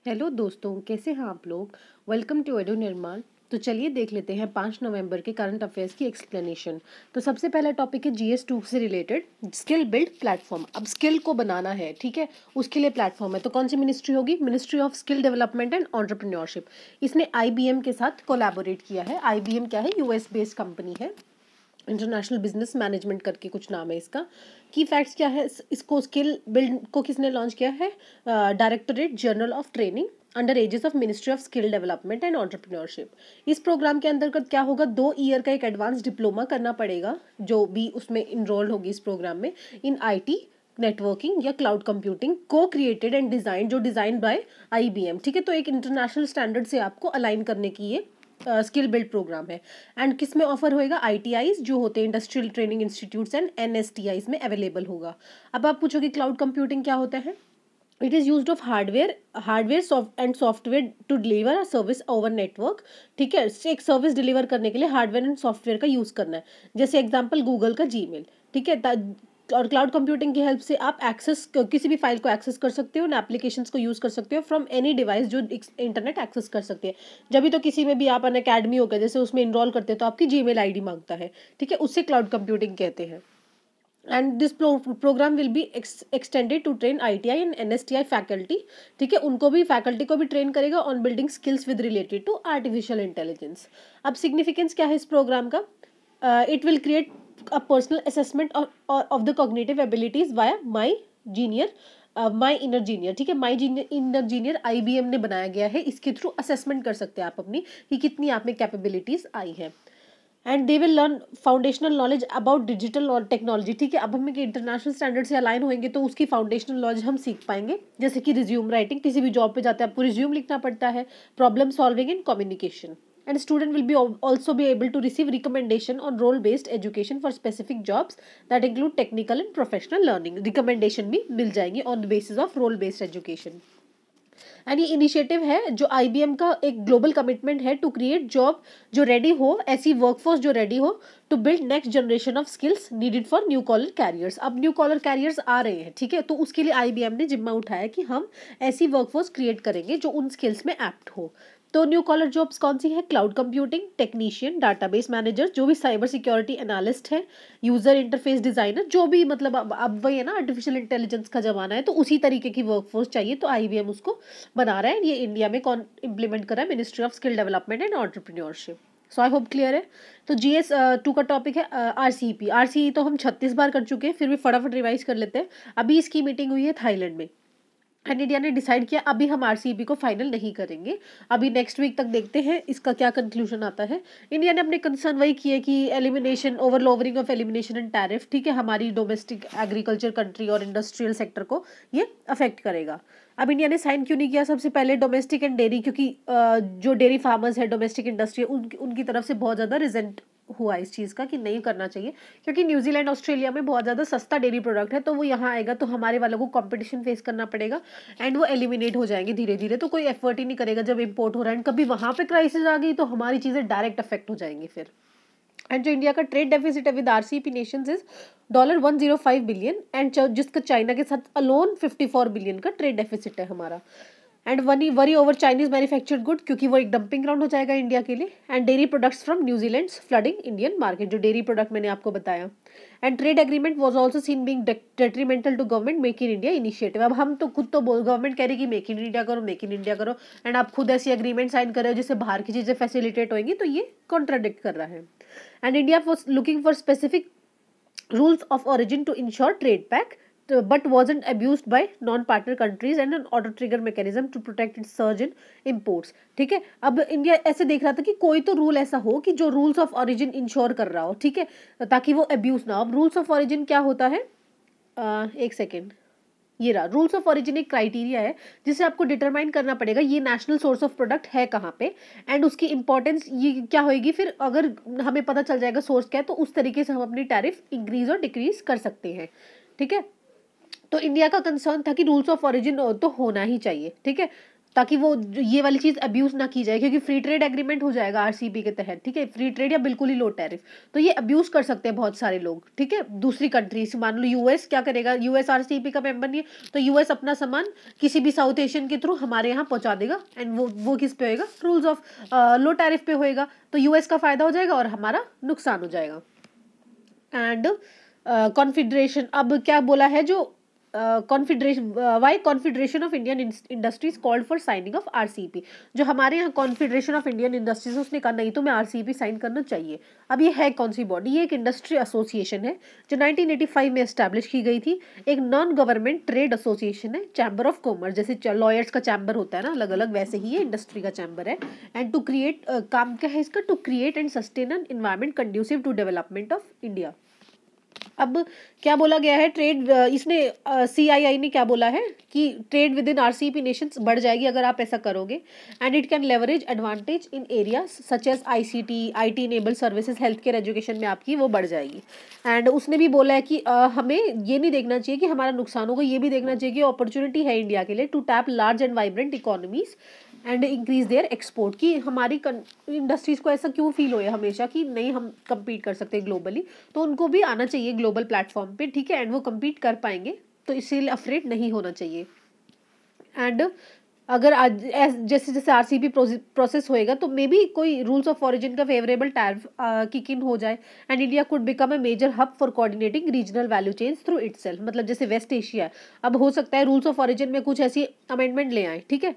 Hello दोस्तों, कैसे हैं आप लोग। वेलकम टू एडू निर्माण। तो चलिए देख लेते हैं 5 नवंबर के करंट अफेयर्स की एक्सप्लेनेशन। तो सबसे पहला टॉपिक है GS2 से रिलेटेड स्किल बिल्ड प्लेटफॉर्म। अब स्किल को बनाना है, ठीक है, उसके लिए प्लेटफॉर्म है। तो कौन सी मिनिस्ट्री होगी? Ministry of skill development and entrepreneurship. इसने IBM के साथ कोलैबोरेट किया है। IBM क्या है? US बेस्ड कंपनी है। इंटरनेशनल बिजनेस मैनेजमेंट करके कुछ नाम है इसका। की फैक्ट्स क्या है? इसको स्किल बिल्ड को किसने लॉन्च किया है? Directorate general of training under aegis of ministry of skill development and entrepreneurship. इस प्रोग्राम के अंतर्गत क्या होगा? 2 ईयर का एक एडवांस डिप्लोमा करना पड़ेगा जो भी उसमें इनरोल होगी इस प्रोग्राम में, इन IT नेटवर्किंग या cloud computing, co-created and design, जो डिजाइन बाय IBM। ठीक है, तो एक इंटरनेशनल स्टैंडर्ड से आपको अलाइन करने की ये स्किल बिल्ड प्रोग्राम है। एंड किस में ऑफर होएगा? ITIs जो होते हैं industrial training institutes and NSTIs में अवेलेबल होगा। अब आप पूछोगे क्लाउड कंप्यूटिंग क्या होता है? It is use of hardware and software to deliver a service over network. ठीक है, एक सर्विस डिलीवर करने के लिए हार्डवेयर एंड सॉफ्टवेयर का यूज़ करना है। जैसे एग्जांपल गूगल का Gmail। ठीक है, और क्लाउड कंप्यूटिंग की हेल्प से आप किसी भी फाइल को एक्सेस कर सकते हो, ना एप्लीकेशंस को यूज़ कर सकते हो फ्रॉम एनी डिवाइस जो इंटरनेट एक्सेस कर सकते हैं। जब भी तो किसी में भी आप अन अकेडमी हो गया जैसे उसमें इनरोल करते हैं तो आपकी Gmail ID मांगता है। ठीक है, उससे क्लाउड कंप्यूटिंग कहते हैं। And this programme will be extended to train ITI and NSTI faculty. ठीक है, उनको भी, फैकल्टी को भी ट्रेन करेगा on building skills with related to artificial intelligence. अब सिग्निफिकेंस क्या है इस प्रोग्राम का? It will create a personal assessment of the cognitive abilities via my inner genius. ठीक है, माई इनर जीनियर IBM ने बनाया गया है। इसके थ्रू असेसमेंट कर सकते हैं आप अपनी कि कितनी आप में कैपेबिलिटीज आई है। And they will learn foundational knowledge about digital और टेक्नोलॉजी। ठीक है, अब हम इंटरनेशनल स्टैंडर्ड से अलाइन होंगे तो उसकी फाउंडेशनल नॉलेज हम सीख पाएंगे। जैसे कि रिज्यूम राइटिंग, किसी भी जॉब पे जाते हैं आपको रिज्यूम लिखना पड़ता है, problem solving and communication. And student will be also be able to receive recommendation on role based education for specific jobs that include technical and professional learning। Recommendation भी मिल जाएंगी on the basis of role based education. And ये initiative है जो IBM का एक global commitment है to create job जो रेडी हो, ऐसी वर्कफोर्स जो रेडी हो to build next generation of skills needed for new collar careers. अब न्यू कॉलर कैरियर्स आ रहे हैं, ठीक है, तो उसके लिए IBM ने जिम्मा उठाया कि हम ऐसी वर्कफोर्स क्रिएट करेंगे जो उन स्किल्स में एप्ट हो। तो न्यू कॉलर जॉब्स कौन सी है? Cloud computing technician, database manager, जो भी साइबर सिक्योरिटी एनालिस्ट है, यूजर इंटरफेस डिजाइनर, जो भी, मतलब अब वही है ना, आर्टिफिशियल इंटेलिजेंस का जमाना है तो उसी तरीके की वर्कफोर्स चाहिए, तो IBM उसको बना रहा है। ये इंडिया में कौन इम्प्लीमेंट कर रहा है? Ministry of skill development and entrepreneurship. So I hope clear है। तो GS2 का टॉपिक है RCEP तो हम 36 बार कर चुके हैं, फिर भी फटाफट रिवाइज कर लेते हैं। अभी इसकी मीटिंग हुई है थाईलैंड में एंड इंडिया ने डिसाइड किया अभी हम RCEP को फाइनल नहीं करेंगे, अभी नेक्स्ट वीक तक देखते हैं इसका क्या कंक्लूजन आता है। इंडिया ने अपने कंसर्न वही किए कि elimination, over lowering of elimination and tariff, ठीक है, हमारी डोमेस्टिक एग्रीकल्चर कंट्री और इंडस्ट्रियल सेक्टर को ये अफेक्ट करेगा। अब इंडिया ने साइन क्यों नहीं किया? सबसे पहले डोमेस्टिक एंड डेयरी, क्योंकि जो डेयरी फार्मर्स है, डोमेस्टिक इंडस्ट्री, उनकी तरफ से बहुत ज़्यादा रिजेंट हुआ इस चीज़ का कि नहीं करना चाहिए, क्योंकि न्यूजीलैंड ऑस्ट्रेलिया में बहुत ज़्यादा सस्ता डेयरी प्रोडक्ट है, तो वो यहाँ आएगा तो हमारे वालों को कंपटीशन फेस करना पड़ेगा एंड वो एलिमिनेट हो जाएंगे धीरे धीरे। तो कोई एफर्ट ही नहीं करेगा जब इंपोर्ट हो रहा है, एंड कभी वहाँ पे क्राइसिस आ गई तो हमारी चीज़ें डायरेक्ट अफेक्ट हो जाएंगी फिर। एंड जो इंडिया का ट्रेड डेफिसिट है with RCEP nations is $105 billion, and जिसका चाइना के साथ अलोन 54 बिलियन का ट्रेड डेफिसिट है हमारा। And worry over Chinese manufactured good, क्योंकि वो एक डंपिंग ग्राउंड हो जाएगा इंडिया के लिए। And dairy products from New Zealand flooding Indian market, जो डेयरी प्रोडक्ट मैंने आपको बताया। And trade agreement was also seen being detrimental to government make in India initiative. अब हम तो खुद तो गवर्नमेंट कह रही कि मेक इन इंडिया करो, मेक इन इंडिया करो, एंड आप खुद ऐसी एग्रीमेंट साइन कर रहे हो जिससे बाहर की चीज़ें फैसिलिटेट होंगी, तो ये कॉन्ट्राडिक्ट कर रहा है। And India was looking for specific rules of origin to ensure trade pact, but wasn't abused by non-partner countries and an auto trigger mechanism to protect its surge in imports। ठीक है, अब India ऐसे देख रहा था कि कोई तो रूल ऐसा हो कि जो रूल्स ऑफ ओरिजिन इंश्योर कर रहा हो, ठीक है, ताकि वो अब्यूज ना हो। अब रूल्स ऑफ ओरिजिन क्या होता है? एक सेकेंड, ये रहा। रूल्स ऑफ ओरिजिन एक क्राइटेरिया है जिसे आपको डिटरमाइन करना पड़ेगा ये नेशनल सोर्स ऑफ प्रोडक्ट है कहाँ पे, एंड उसकी इंपॉर्टेंस ये क्या होगी। फिर अगर हमें पता चल जाएगा सोर्स क्या है तो उस तरीके से हम अपनी टैरिफ इंक्रीज और डिक्रीज कर सकते हैं। ठीक है, तो इंडिया का कंसर्न था कि रूल्स ऑफ ओरिजिन तो होना ही चाहिए, ठीक है, ताकि वो ये वाली चीज़ अब्यूज़ ना की जाए, क्योंकि फ्री ट्रेड एग्रीमेंट हो जाएगा आरसीईपी के तहत, ठीक है, फ्री ट्रेड या बिल्कुल ही लो टैरिफ, तो ये अब्यूज़ कर सकते हैं बहुत सारे लोग, ठीक है। दूसरी कंट्रीज, मान लो यूएस क्या करेगा, यूएस आरसीईपी का मेंबर नहीं है, तो यूएस अपना सामान किसी भी साउथ एशियन के थ्रू हमारे यहाँ पहुँचा देगा, एंड वो किस पे होएगा, रूल्स ऑफ लो टैरिफ पे होएगा, तो यूएस का फायदा हो जाएगा और हमारा नुकसान हो जाएगा। एंड कॉन्फेडरेशन, अब क्या बोला है जो confederation, why confederation of Indian industries called for signing of RCEP, जो हमारे यहाँ कॉन्फेडरेशन ऑफ इंडियन इंडस्ट्रीज उसने कहा नहीं तो मैं आरसीईपी साइन करना चाहिए। अब ये है कौन सी बॉडी, ये एक इंडस्ट्री एसोसिएशन है जो 1985 में एस्टैब्लिश की गई थी, एक नॉन गवर्नमेंट ट्रेड एसोसिएशन है, चैम्बर ऑफ कॉमर्स, जैसे लॉयर्स का चैम्बर होता है ना अलग अलग, वैसे ही ये इंडस्ट्री का चैम्बर है। एंड टू क्रिएट, काम क्या है इसका, to create and sustain an environment conducive to development of India. अब क्या बोला गया है, ट्रेड, इसने सीआईआई ने क्या बोला है कि trade within RCEP nations बढ़ जाएगी अगर आप ऐसा करोगे, and it can leverage advantage in areas such as ICT, IT enabled services, health care, education में आपकी वो बढ़ जाएगी। एंड उसने भी बोला है कि हमें ये नहीं देखना चाहिए कि हमारा नुकसान होगा, ये भी देखना चाहिए कि अपॉर्चुनिटी है इंडिया के लिए to tap large and vibrant economies and increase their export, की हमारी इंडस्ट्रीज को ऐसा क्यों फील हो हमेशा कि नहीं हम compete कर सकते ग्लोबली, तो उनको भी आना चाहिए ग्लोबल प्लेटफॉर्म पे, ठीक है, एंड वो compete कर पाएंगे, तो इसीलिए अफ्रेड नहीं होना चाहिए। एंड अगर आज जैसे जैसे आरसीईपी प्रोसेस होएगा तो मे बी कोई रूल्स ऑफ ओरिजिन का फेवरेबल टैरिफ किक इन हो जाए, and India could become a major hub for coordinating regional value chains through itself, मतलब जैसे वेस्ट एशिया है, अब हो सकता है रूल्स ऑफ ओरिजिन में कुछ ऐसी अमेंडमेंट ले आए, ठीक है,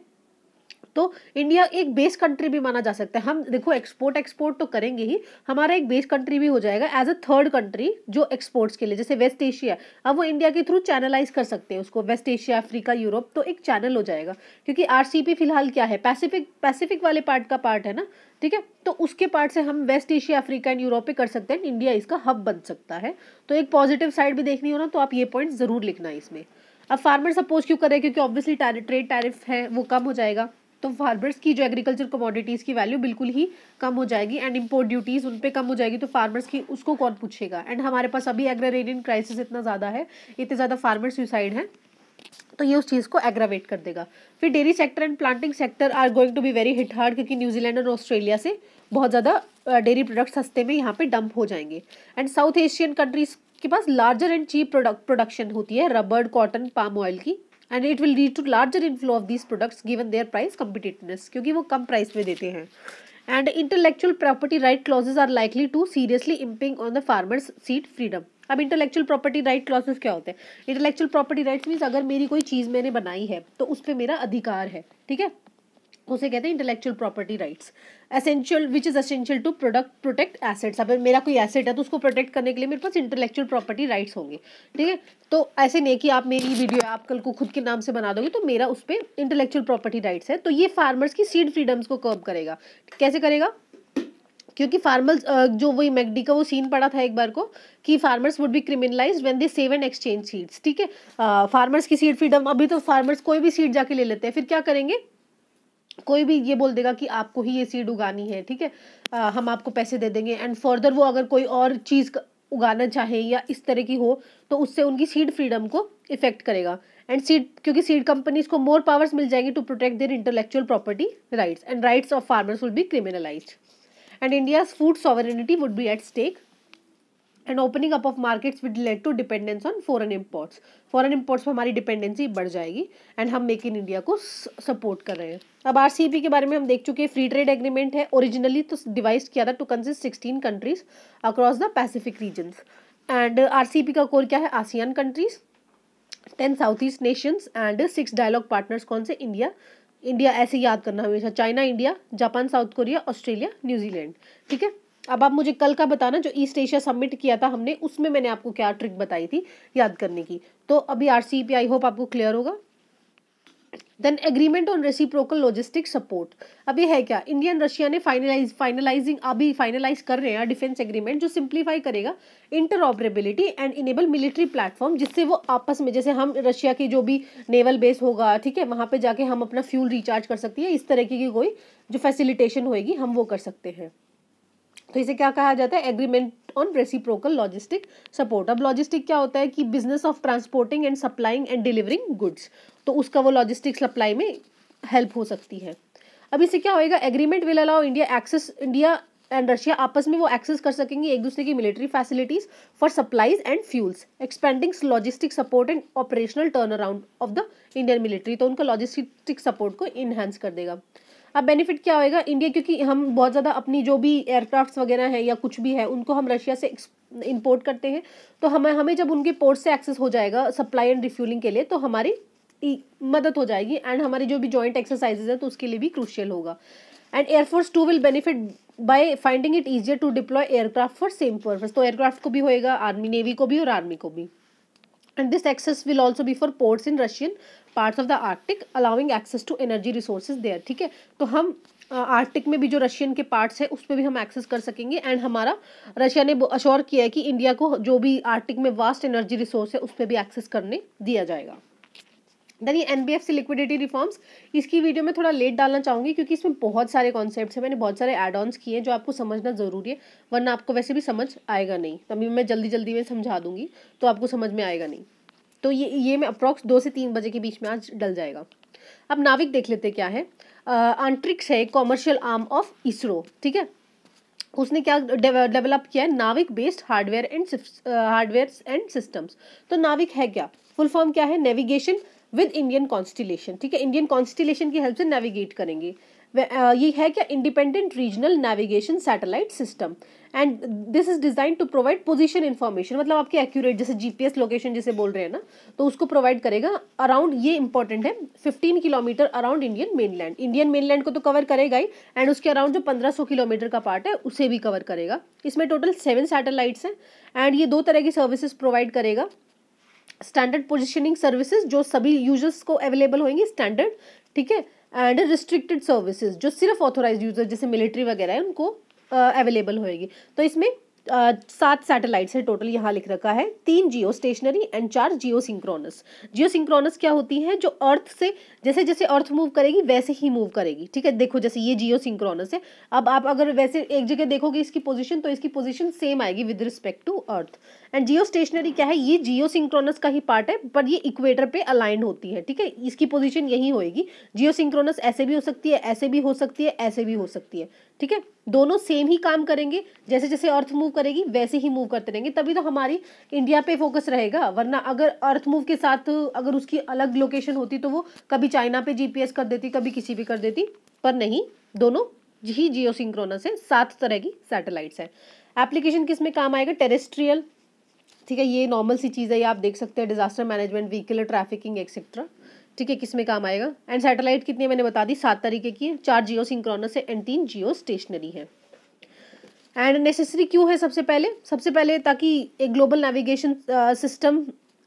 तो इंडिया एक बेस कंट्री भी माना जा सकता है। हम देखो एक्सपोर्ट तो करेंगे ही, हमारा एक बेस कंट्री भी हो जाएगा एज अ थर्ड कंट्री जो एक्सपोर्ट्स के लिए, जैसे वेस्ट एशिया, अब वो इंडिया के थ्रू चैनलाइज कर सकते हैं उसको, वेस्ट एशिया, अफ्रीका, यूरोप, तो एक चैनल हो जाएगा, क्योंकि आरसीईपी फिलहाल क्या है, पैसिफिक वाले पार्ट का पार्ट है ना, ठीक है, तो उसके पार्ट से हम west Asia, Africa and Europe पे कर सकते हैं, इंडिया इसका हब बन सकता है। तो एक पॉजिटिव साइड भी देखनी हो ना, तो आप ये पॉइंट जरूर लिखना है इसमें। अब फार्मर सपोज क्यों करें, क्योंकि ऑब्वियसली ट्रेड टैरिफ है वो कम हो जाएगा, तो फार्मर्स की जो एग्रीकल्चर कमोडिटीज़ की वैल्यू बिल्कुल ही कम हो जाएगी, एंड इम्पोर्ट ड्यूटीज़ उन पे कम हो जाएगी, तो फार्मर्स की उसको कौन पूछेगा, एंड हमारे पास अभी एग्रेरियन क्राइसिस इतना ज़्यादा है, इतने ज़्यादा फार्मर सुसाइड है, तो ये उस चीज़ को एग्रावेट कर देगा। फिर dairy sector and planting sector are going to be very hit hard, क्योंकि न्यूजीलैंड और ऑस्ट्रेलिया से बहुत ज़्यादा डेयरी प्रोडक्ट सस्ते में यहाँ पे डंप हो जाएंगे, एंड साउथ एशियन कंट्रीज के पास लार्जर एंड चीप प्रोडक्शन होती है रबर, कॉटन, पाम ऑयल की, and it will lead to larger inflow of these products given their price competitiveness, क्योंकि वो कम प्राइस में देते हैं। And intellectual property right clauses are likely to seriously impinge on the farmers seed freedom. अब intellectual property right clauses क्या होते हैं, इंटेलेक्चुअल प्रॉपर्टी राइट्स मीन्स अगर मेरी कोई चीज़ मैंने बनाई है तो उस पर मेरा अधिकार है, ठीक है, उसे कहते हैं intellectual property rights. Essential which is essential to protect assets, अब मेरा कोई एसेट है तो उसको प्रोटेक्ट करने के लिए मेरे पास इंटेलेक्चुअल प्रॉपर्टी राइट्स होंगे, ठीक है, तो ऐसे नहीं कि आप मेरी वीडियो आप कल को खुद के नाम से बना दोगे तो मेरा उस पर इंटेलेक्चुअल प्रॉपर्टी राइट्स है, तो ये फार्मर्स की सीड फ्रीडम्स को कर्ब करेगा। कैसे करेगा, क्योंकि फार्मर्स जो वही मैकडी का वो सीन पड़ा था एक बार को कि farmers would be criminalised when they save and exchange seeds, ठीक है, फार्मर्स की सीड फ्रीडम, अभी तो फार्मर्स कोई भी सीड जाके ले लेते हैं, फिर क्या करेंगे, कोई भी ये बोल देगा कि आपको ही ये सीड उगानी है, ठीक है, हम आपको पैसे दे देंगे, एंड फर्दर वो अगर कोई और चीज़ उगाना चाहे या इस तरह की हो तो उससे उनकी सीड फ्रीडम को इफेक्ट करेगा, एंड सीड, क्योंकि सीड कंपनीज को मोर पावर्स मिल जाएंगी to protect their intellectual property rights, and rights of farmers will be criminalised, and India's food sovereignty would be at stake, and opening up of markets would lead to dependence on foreign imports पर हमारी dependency बढ़ जाएगी, and हम make in India को support कर रहे हैं। अब आरसीईपी के बारे में हम देख चुके हैं, फ्री ट्रेड एग्रीमेंट है, ओरिजिनली तो डिवाइस किया था to consist 16 countries across the Pacific regions, and RCEP का कोर क्या है, ASEAN countries, 10 south east Nations and 6 dialogue partners, कौन से, इंडिया ऐसे याद करना हमेशा, China, India, Japan, south Korea, Australia, New Zealand, ठीक है। अब आप मुझे कल का बताना जो ईस्ट एशिया समिट किया था हमने, उसमें मैंने आपको क्या ट्रिक बताई थी याद करने की, तो अभी आरसीईपी आई होप आपको क्लियर होगा। Then agreement on reciprocal logistic support, अब ये है क्या, इंडिया एंड रशिया ने फाइनलाइज कर रहे हैं डिफेंस एग्रीमेंट जो सिंप्लीफाई करेगा interoperability and enable military platform, जिससे वो आपस में, जैसे हम रशिया की जो भी नेवल बेस होगा, ठीक है, वहां पे जाके हम अपना फ्यूल रिचार्ज कर सकती है, इस तरह की कोई जो फैसिलिटेशन होगी हम वो कर सकते हैं, तो इसे क्या कहा जाता है, agreement on reciprocal logistic support. अब लॉजिस्टिक क्या होता है कि business of transporting and supplying and delivering goods, तो उसका वो लॉजिस्टिक सप्लाई में हेल्प हो सकती है। अब इससे क्या होएगा, agreement will allow India and Russia आपस में वो एक्सेस कर सकेंगे एक दूसरे की military facilities for supplies and fuels, expending logistic support and operational turn around of the Indian military. तो उनका लॉजिस्टिक सपोर्ट को इनहेंस कर देगा। अब बेनिफिट क्या होएगा इंडिया, क्योंकि हम बहुत ज़्यादा अपनी जो भी एयरक्राफ्ट्स वगैरह है या कुछ भी है उनको हम रशिया से इंपोर्ट करते हैं, तो हमें जब उनके पोर्ट से एक्सेस हो जाएगा सप्लाई एंड रिफ्यूलिंग के लिए तो हमारी मदद हो जाएगी, एंड हमारी जो भी जॉइंट एक्सरसाइजेज है तो उसके लिए भी क्रूशियल होगा। And air force too will benefit by finding it easier to deploy aircraft for same purpose. तो एयरक्राफ्ट को भी होएगा, आर्मी नेवी को भी और आर्मी को भी। And this access will also be for ports in Russian parts of the Arctic allowing access to energy resources there. ठीक है, तो हम आर्कटिक में भी जो रशियन के पार्ट्स है उस पर भी हम एक्सेस कर सकेंगे, एंड हमारा रशिया ने अश्योर किया है कि इंडिया को जो भी आर्कटिक में वास्ट एनर्जी रिसोर्स है उस पर भी एक्सेस करने दिया जाएगा। देन ये एनबीएफसी लिक्विडिटी रिफॉर्म्स, इसकी वीडियो में थोड़ा लेट डालना चाहूँगी क्योंकि इसमें बहुत सारे कॉन्सेप्ट्स हैं, मैंने बहुत सारे एड ऑन्स किए हैं जो आपको समझना ज़रूरी है, वरना आपको वैसे भी समझ आएगा नहीं। तभी मैं जल्दी जल्दी में समझा दूंगी तो आपको समझ में आएगा नहीं। तो ये मैं अप्रॉक्स 2 से 3 बजे के बीच में आज डल जाएगा। अब नाविक देख लेते क्या है। अंतरिक्ष है कॉमर्शियल आर्म ऑफ इसरो। ठीक है, उसने क्या डेवलप किया है, नाविक बेस्ड हार्डवेयर एंड सिस्टम्स। तो नाविक है क्या, फुल फॉर्म क्या है, नेविगेशन विद इंडियन कॉन्स्टिलेशन। ठीक है, इंडियन कॉन्स्टिलेशन की हेल्प से नेविगेट करेंगे। ये है क्या, independent regional navigation satellite system, and this is design to provide position information, मतलब आपके एक्यूरेट जैसे जीपीएस लोकेशन जिसे बोल रहे हैं ना, तो उसको प्रोवाइड करेगा अराउंड, ये इंपॉर्टेंट है, 15 kilometre around Indian mainland. Indian mainland को तो कवर करेगा ही, एंड उसके अराउंड जो 1500 किलोमीटर का पार्ट है उसे भी कवर करेगा। इसमें टोटल 7 सैटेलाइट्स हैं, एंड ये 2 तरह की सर्विसेज प्रोवाइड करेगा। स्टैंडर्ड पोजिशनिंग सर्विसेज जो सभी यूजर्स को अवेलेबल होंगी स्टैंडर्ड, ठीक है, एंड रिस्ट्रिक्टेड सर्विसेज जो सिर्फ ऑथोराइज यूजर जैसे मिलिट्री वगैरह है उनको अवेलेबल होएगी। तो इसमें 7 सैटेलाइट्स है टोटल, यहाँ लिख रखा है, 3 geostationary and 4 geosynchronous. Geosynchronous क्या होती है, जो अर्थ से जैसे जैसे अर्थ मूव करेगी वैसे ही मूव करेगी। ठीक है, देखो जैसे ये जियो सिंक्रोनस है, अब आप अगर वैसे एक जगह देखोगे इसकी पोजीशन तो इसकी पोजीशन सेम आएगी with respect to earth. And geostationary क्या है, ये जियो सिंक्रोनस का ही पार्ट है, पर ये इक्वेटर पे अलाइंड होती है। ठीक है, इसकी पोजीशन यही होएगी। जियो सिंक्रोनस ऐसे भी हो सकती है, ऐसे भी हो सकती है, ऐसे भी हो सकती है। ठीक है, दोनों सेम ही काम करेंगे, जैसे जैसे अर्थ मूव करेगी वैसे ही मूव करते रहेंगे, तभी तो हमारी इंडिया पे फोकस रहेगा। वरना अगर अर्थ मूव के साथ अगर उसकी अलग लोकेशन होती तो वो कभी चाइना पे जीपीएस कर देती, कभी किसी भी कर देती, पर नहीं, दोनों ही जियो सिंक्रोनस है। 7 तरह की सैटेलाइट्स है। एप्लीकेशन किस में काम आएगा, टेरेस्ट्रियल। ठीक है, ये नॉर्मल सी चीज़ है, ये आप देख सकते हैं, disaster management, vehicle trafficking etcetera. ठीक है, किस में काम आएगा। एंड सैटेलाइट कितनी है मैंने बता दी, 7 तरीके की है, 4 जियो सिंक्रोनस है एंड 3 जियो स्टेशनरी है। एंड नेसेसरी क्यों है, सबसे पहले ताकि एक ग्लोबल नेविगेशन सिस्टम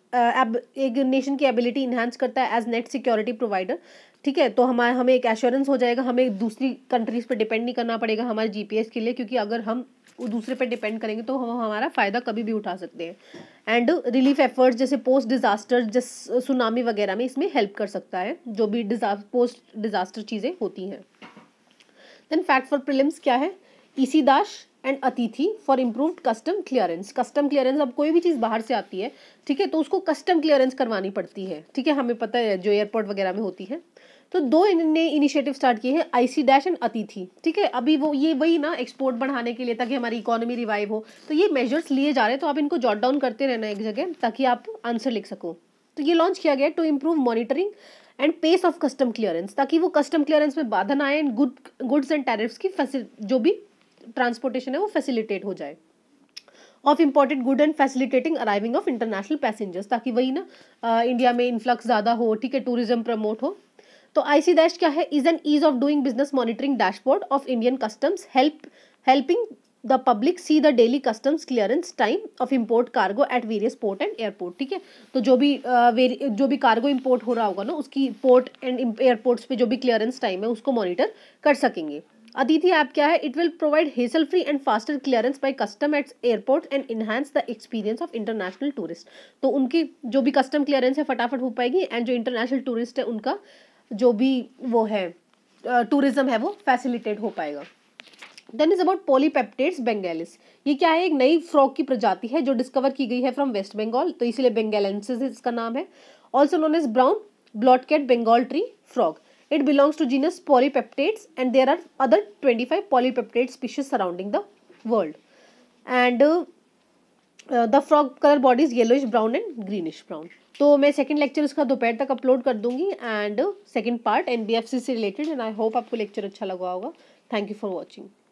एक नेशन की एबिलिटी इन्हांस करता है एज नेट सिक्योरिटी प्रोवाइडर। ठीक है, तो हमें एक एश्योरेंस हो जाएगा, हमें दूसरी कंट्रीज पे डिपेंड नहीं करना पड़ेगा हमारे जीपीएस के लिए, क्योंकि अगर हम दूसरे पे डिपेंड करेंगे तो हम हमारा फ़ायदा कभी भी उठा सकते हैं। एंड रिलीफ एफर्ट्स जैसे पोस्ट डिजास्टर, जैसे सुनामी वगैरह में इसमें हेल्प कर सकता है, जो भी पोस्ट डिजास्टर चीज़ें होती हैं। देन फैक्ट फॉर प्रीलिम्स क्या है, ICE dash and Atithi for improved custom clearance. Custom clearance, अब कोई भी चीज़ बाहर से आती है, ठीक है, तो उसको कस्टम क्लियरेंस करवानी पड़ती है। ठीक है, हमें पता है जो एयरपोर्ट वगैरह में होती है। तो 2 इन्होंने इनिशिएटिव स्टार्ट किए हैं, आईसी डैश एंड अतिथि। ठीक है, अभी वो ये वही ना, एक्सपोर्ट बढ़ाने के लिए, ताकि हमारी इकोनॉमी रिवाइव हो, तो ये मेजर्स लिए जा रहे हैं। तो आप इनको जॉट डाउन करते रहना एक जगह, ताकि आप आंसर लिख सको। तो ये लॉन्च किया गया to improve monitoring and pace of custom clearance, ताकि वो कस्टम क्लियरेंस में बाधा ना आए, एंड गुड्स एंड टैरिफ्स की जो भी ट्रांसपोर्टेशन है वो फैसिलिटेट हो जाए, of imported good and facilitating arriving of international passengers, ताकि वही ना इंडिया में इन्फ्लक्स ज़्यादा हो। ठीक है, टूरिज्म प्रमोट हो। तो आईसी डैश क्या है, is an ease of doing business monitoring dashboard of Indian customs, helping the public see the daily customs clearance time of import cargo at various port and airport. ठीक है, तो जो भी cargo import हो रहा होगा ना, उसकी पोर्ट एंड एयरपोर्ट्स पे जो भी क्लियरेंस टाइम है उसको मॉनिटर कर सकेंगे। अतिथि ऐप क्या है, it will provide hassle free and faster clearance by custom at airport and enhance the experience of international tourist. तो उनकी जो भी कस्टम क्लियरेंस है फटाफट हो पाएगी, एंड जो इंटरनेशनल टूरिस्ट है उनका जो भी वो है टूरिज्म है वो फैसिलिटेट हो पाएगा। Then is about Polypedates bengalensis. ये क्या है, एक नई फ्रॉग की प्रजाति है जो डिस्कवर की गई है फ्रॉम वेस्ट बंगाल, तो इसलिए बेंगेलेंसिस इसका नाम है। Also known as brown blotched Bengal tree frog. It belongs to genus Polypeptides and there are other 25 polypeptide species surrounding the world. And the frog colour body is yellowish brown and greenish brown. तो मैं second lecture उसका दोपहर तक upload कर दूंगी and second part NBFC से related. And I hope आपको lecture अच्छा लगा होगा. Thank you for watching.